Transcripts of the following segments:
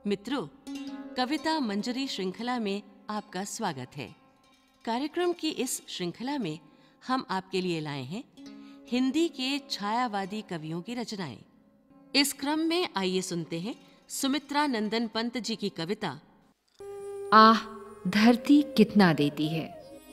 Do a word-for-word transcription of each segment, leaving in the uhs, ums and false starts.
मित्रों, कविता मंजरी श्रृंखला में आपका स्वागत है। कार्यक्रम की इस श्रृंखला में हम आपके लिए लाए हैं हिंदी के छायावादी कवियों की रचनाएं। इस क्रम में आइए सुनते हैं सुमित्रा नंदन पंत जी की कविता आह, धरती कितना देती है।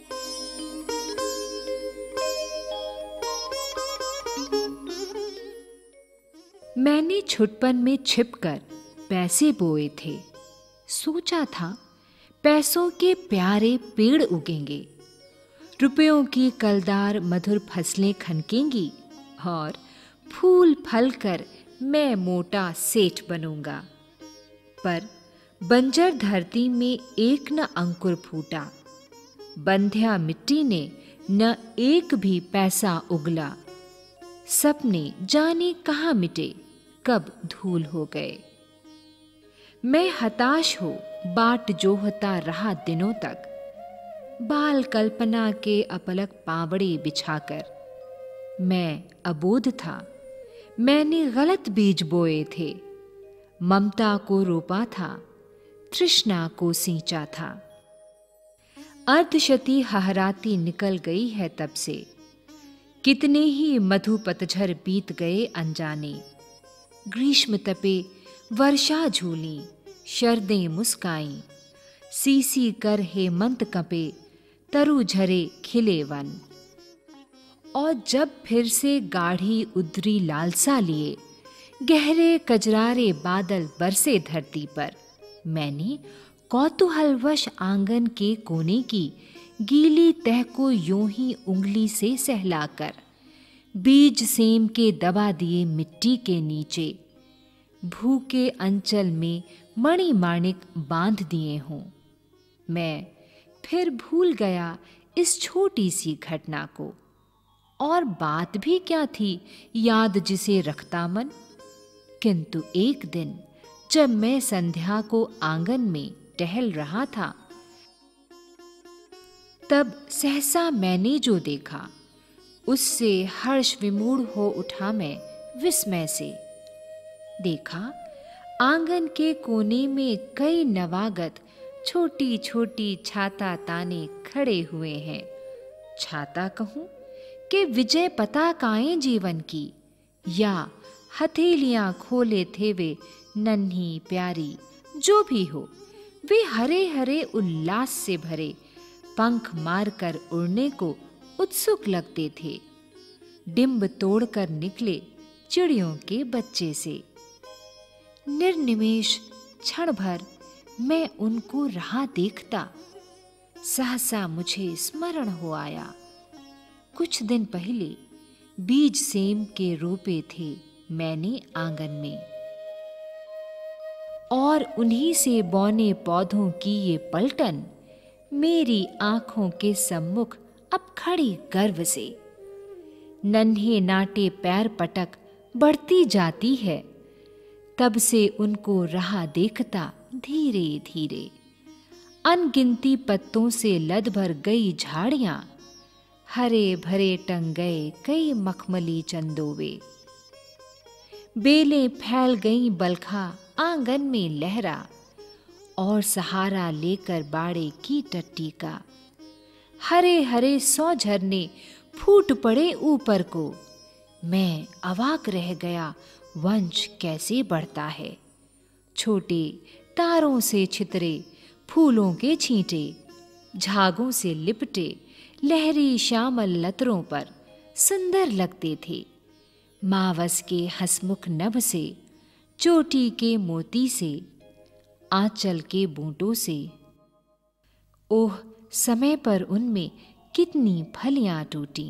मैंने छुटपन में छिपकर पैसे बोए थे। सोचा था पैसों के प्यारे पेड़ उगेंगे, रुपयों की कलदार मधुर फसलें खनकेंगी और फूल फल कर मैं मोटा सेठ बनूंगा। पर बंजर धरती में एक न अंकुर फूटा, बंध्या मिट्टी ने न एक भी पैसा उगला। सपने जाने कहाँ मिटे, कब धूल हो गए। मैं हताश हो बाट जोहता रहा दिनों तक, बाल कल्पना के अपलक पावड़े बिछाकर। मैं अबोध था, मैंने गलत बीज बोए थे। ममता को रोपा था, तृष्णा को सींचा था। अर्धशती हहराती निकल गई है तब से, कितने ही मधु पतझर बीत गए अनजाने। ग्रीष्म तपे, वर्षा झूली, शरदें मुस्काईं, सीसी कर हेमंत कपे, तरु झरे खिले वन। और जब फिर से गाढ़ी उद्री लालसा लिए गहरे कजरारे बादल बरसे धरती पर, मैंने कौतूहलवश आंगन के कोने की गीली तह को यूं ही उंगली से सहलाकर बीज सेम के दबा दिए मिट्टी के नीचे। भूखे अंचल में मणि माणिक बांध दिए हों। मैं फिर भूल गया इस छोटी सी घटना को। और बात भी क्या थी याद जिसे रखता मन। किंतु एक दिन जब मैं संध्या को आंगन में टहल रहा था, तब सहसा मैंने जो देखा, उससे हर्ष विमूढ़ हो उठा मैं विस्मय से। देखा आंगन के कोने में कई नवागत छोटी छोटी छाता ताने खड़े हुए हैं। छाता कहूं कि विजय पताकाएं जीवन की, या हथेलियां खोले थे वे नन्ही प्यारी, जो भी हो, वे हरे हरे उल्लास से भरे पंख मारकर उड़ने को उत्सुक लगते थे। डिंब तोड़कर निकले चिड़ियों के बच्चे से। निर्निमेष क्षण भर मैं उनको रहा देखता। सहसा मुझे स्मरण हो आया, कुछ दिन पहले बीज सेम के रोपे थे मैंने आंगन में, और उन्हीं से बौने पौधों की ये पलटन मेरी आंखों के सम्मुख अब खड़ी गर्व से। नन्हे नाटे पैर पटक बढ़ती जाती है, तब से उनको रहा देखता धीरे धीरे। अनगिनती पत्तों से लद भर गई झाड़ियां, हरे भरे टंग गए कई मखमली चंदोवे। बेलें फैल गईं बलखा आंगन में लहरा, और सहारा लेकर बाड़े की टट्टी का। हरे हरे सौ झरने फूट पड़े ऊपर को। मैं अवाक रह गया, वंश कैसे बढ़ता है। छोटे तारों से छितरे फूलों के छींटे, झागों से लिपटे लहरी श्यामल लतरों पर सुंदर लगते थे। मावस के हसमुख नभ से, चोटी के मोती से, आंचल के बूंटों से। ओह, समय पर उनमें कितनी फलियां टूटी,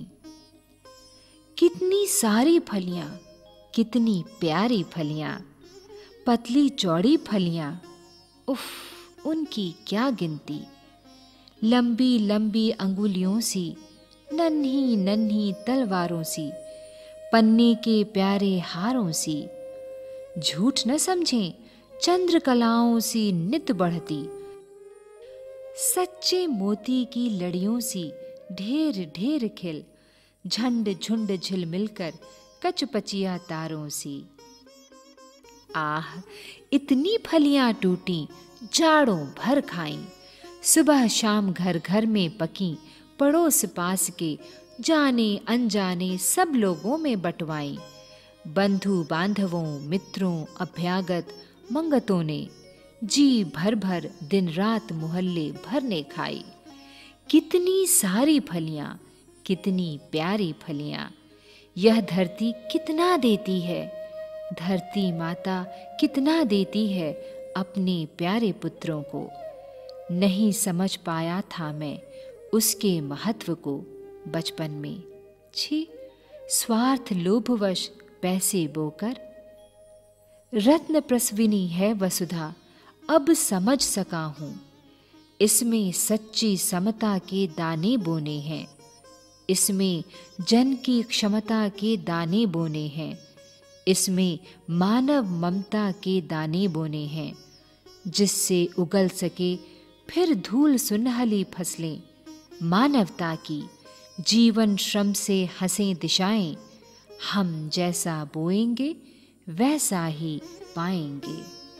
कितनी सारी फलियां, कितनी प्यारी फलियां, पतली चौड़ी फलियां। उफ, उनकी क्या गिनती। लंबी लंबी अंगुलियों सी, नन्ही नन्ही तलवारों सी, पन्ने के प्यारे हारों सी। झूठ न समझें, चंद्रकलाओं सी नित बढ़ती, सच्चे मोती की लड़ियों सी ढेर ढेर खिल, झंड झुंड झिलमिलकर कचपचिया तारों सी। आह, इतनी फलियां टूटी, जाड़ों भर खाईं। सुबह शाम घर घर में पकी, पड़ोस पास के जाने अनजाने सब लोगों में बंटवाईं। बंधु बांधवों मित्रों अभ्यागत मंगतों ने जी भर भर दिन रात मोहल्ले भर ने खाई। कितनी सारी फलियां, कितनी प्यारी फलियां, यह धरती कितना देती है। धरती माता कितना देती है अपने प्यारे पुत्रों को। नहीं समझ पाया था मैं उसके महत्व को बचपन में। छी, स्वार्थ लोभवश पैसे बोकर। रत्न प्रसविनी है वसुधा, अब समझ सका हूं। इसमें सच्ची समता के दाने बोने हैं। इसमें जन की क्षमता के दाने बोने हैं। इसमें मानव ममता के दाने बोने हैं, जिससे उगल सके फिर धूल सुनहली फसलें मानवता की। जीवन श्रम से हंसें दिशाएं, हम जैसा बोएंगे वैसा ही पाएंगे।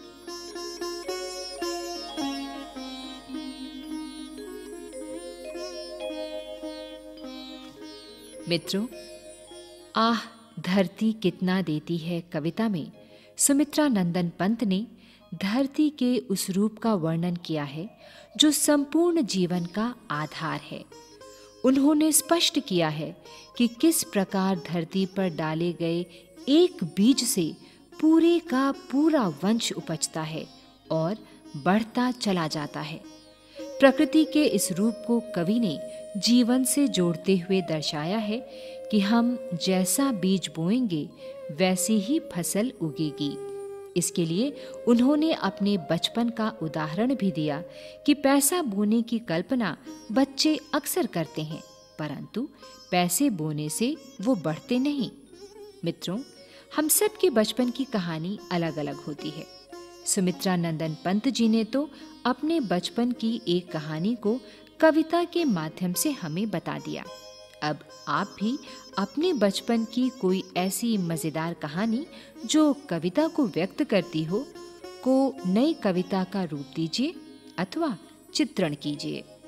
मित्रों, आह धरती कितना देती है कविता में सुमित्रा नंदन पंत ने धरती के उस रूप का वर्णन किया है जो संपूर्ण जीवन का आधार है। उन्होंने स्पष्ट किया है कि किस प्रकार धरती पर डाले गए एक बीज से पूरे का पूरा वंश उपजता है और बढ़ता चला जाता है। प्रकृति के इस रूप को कवि ने जीवन से जोड़ते हुए दर्शाया है कि हम जैसा बीज बोएंगे वैसी ही फसल उगेगी। इसके लिए उन्होंने अपने बचपन का उदाहरण भी दिया कि पैसा बोने की कल्पना बच्चे अक्सर करते हैं, परंतु पैसे बोने से वो बढ़ते नहीं। मित्रों, हम सब के बचपन की कहानी अलग-अलग होती है। सुमित्रा नंदन पंत जी ने तो अपने बचपन की एक कहानी को कविता के माध्यम से हमें बता दिया। अब आप भी अपने बचपन की कोई ऐसी मजेदार कहानी जो कविता को व्यक्त करती हो को नई कविता का रूप दीजिए अथवा चित्रण कीजिए।